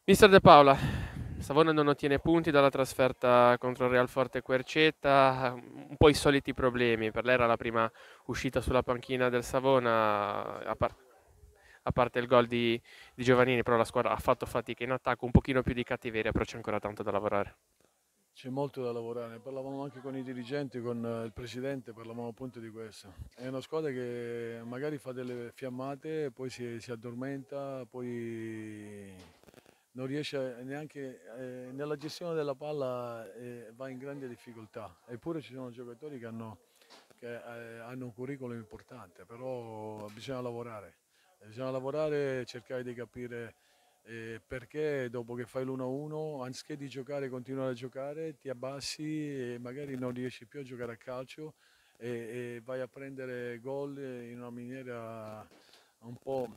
Mister De Paola, Savona non ottiene punti dalla trasferta contro il Real Forte Querceta, un po' i soliti problemi. Per lei era la prima uscita sulla panchina del Savona, a parte il gol di Giovannini, però la squadra ha fatto fatica in attacco, un pochino più di cattiveria, però c'è ancora tanto da lavorare. C'è molto da lavorare, ne parlavamo anche con i dirigenti, con il presidente, parlavamo appunto di questo. È una squadra che magari fa delle fiammate, poi si addormenta, poi non riesce neanche nella gestione della palla, va in grande difficoltà. Eppure ci sono giocatori che hanno un curriculum importante, però bisogna lavorare. Bisogna lavorare e cercare di capire perché dopo che fai l'1-1, anziché di giocare, continuare a giocare, ti abbassi e magari non riesci più a giocare a calcio e vai a prendere gol in una maniera un po'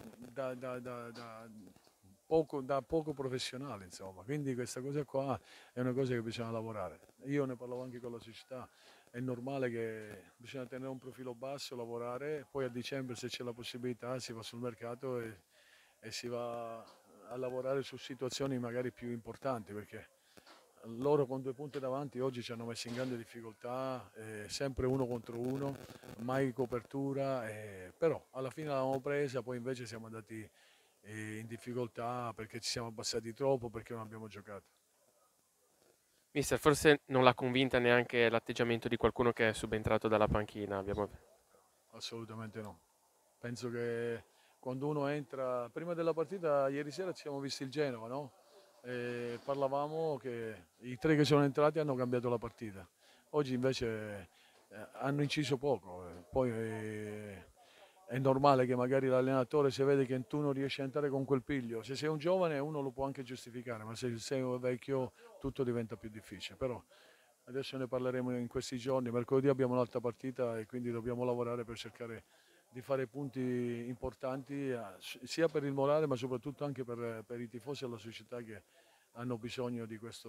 da poco professionale, insomma. Quindi questa cosa qua è una cosa che bisogna lavorare. Io ne parlavo anche con la società, è normale che bisogna tenere un profilo basso, lavorare, poi a dicembre se c'è la possibilità si va sul mercato e si va a lavorare su situazioni magari più importanti perché loro con 2 punti davanti oggi ci hanno messo in grande difficoltà, sempre uno contro uno, mai copertura, però alla fine l'avevamo presa, poi invece siamo andati in difficoltà perché ci siamo abbassati troppo, perché non abbiamo giocato. Mister, forse non l'ha convinta neanche l'atteggiamento di qualcuno che è subentrato dalla panchina. Assolutamente no. Penso che quando uno entra, prima della partita, ieri sera ci siamo visti il Genova, no? E parlavamo che i tre che sono entrati hanno cambiato la partita. Oggi invece hanno inciso poco. Poi è normale che magari l'allenatore se vede che tu non riesci a entrare con quel piglio, se sei un giovane uno lo può anche giustificare, ma se sei un vecchio tutto diventa più difficile. Però adesso ne parleremo in questi giorni. Mercoledì abbiamo un'altra partita e quindi dobbiamo lavorare per cercare di fare punti importanti sia per il morale ma soprattutto anche per i tifosi e la società che hanno bisogno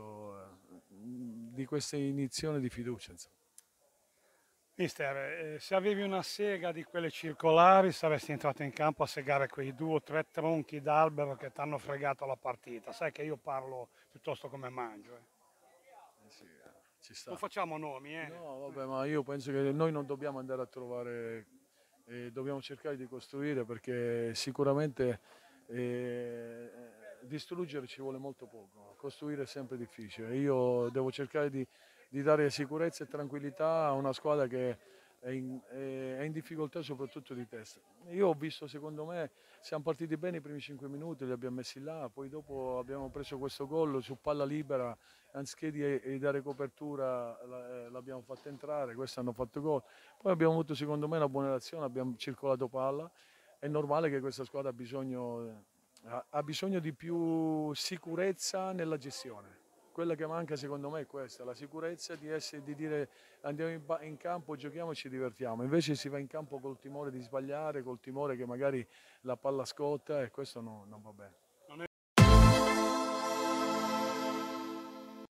di questa iniezione di fiducia. Insomma. Mister, se avevi una sega di quelle circolari saresti entrato in campo a segare quei 2 o 3 tronchi d'albero che ti hanno fregato la partita. Sai che io parlo piuttosto come mangio. Sì, ci Non sta. facciamo nomi, eh. No, vabbè, ma io penso che noi non dobbiamo andare a trovare, dobbiamo cercare di costruire perché sicuramente eh, distruggere ci vuole molto poco, costruire è sempre difficile. Io devo cercare di dare sicurezza e tranquillità a una squadra che è in difficoltà soprattutto di testa. Io ho visto, secondo me, siamo partiti bene i primi 5 minuti, li abbiamo messi là, poi dopo abbiamo preso questo gol su palla libera anziché di dare copertura l'abbiamo fatta entrare, questi hanno fatto gol. Poi abbiamo avuto secondo me una buona reazione, abbiamo circolato palla, è normale che questa squadra ha bisogno di più sicurezza nella gestione. Quella che manca secondo me è questa, la sicurezza di dire andiamo in campo, giochiamo e ci divertiamo. Invece si va in campo col timore di sbagliare, col timore che magari la palla scotta e questo non va bene.